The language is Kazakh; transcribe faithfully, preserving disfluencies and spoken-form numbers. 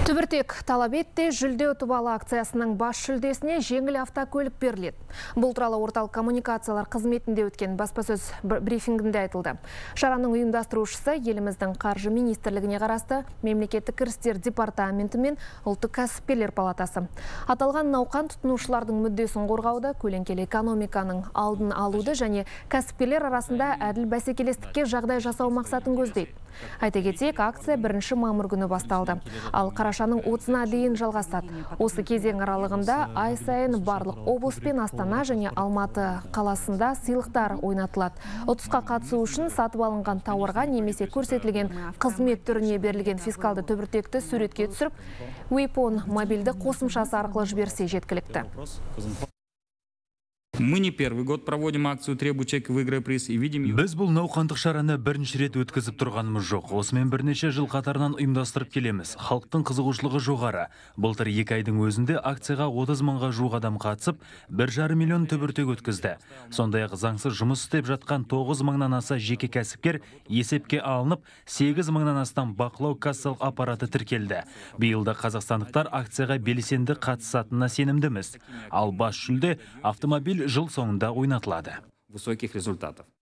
Түбіртек талап етті жүлде ұтып ала акциясының бас жүлдесіне жеңіл автокөлік беріледі. Бұл туралы орталық коммуникациялар қызметінде өткен баспасөз брифингінде айтылды. Шараның ұйымдастырушысы еліміздің қаржы министрлігіне қарасты мемлекеттік кірістер департаменті мен ұлттық кәсіпкерлер палатасы. Аталған науқан тұтынушылардың мүддесін қорғауды, көлеңкелі экономиканың алдын алуды және кәсіпкерлер арасында әділ бәсекелестікке жағдай жасау мақсатын көздейді. Айта кетсек, акция бірінші мамыр күні басталды. Ал қарашаның отызына дейін жалғасады. Осы кезең аралығында ай сайын барлық облыс пен Астана және Алматы қаласында сыйлықтар ойнатылады. Ұтысқа қатысу үшін сатып алынған тауарға немесе көрсетілген қызмет түріне берілген фискалды түбіртекті суретке түсіріп, Уипон мобильді қосымшасы арқылы жіберсе жеткілікті. Мы не первый год проводим акцию «Требуй чек, выиграй приз» и видим... Біз бұл науқандық шараны бірінші рет өткізіп тұрғанымыз жоқ. Осымен бірнеше жыл қатарынан ұйымдастырып келеміз. Халықтың қызығушылығы жоғары. Былтыр екі айдың өзінде акцияға отыз мыңға жуық адам қатысып, бір жарым миллион түбіртек өткізді. Сондай-ақ заңсыз жұмыс істеп жатқан тоғыз мыңнан аса жеке кәсіпкер есепке алынып, сегіз мыңнан астам бақылау кассалық аппараты тіркелді. Биылда қазақстандықтар акцияға белсенді қатысатынына сенімдіміз. Ал бас жүлде автомобиль жыл соңында ойнатылады. Высоких результатов.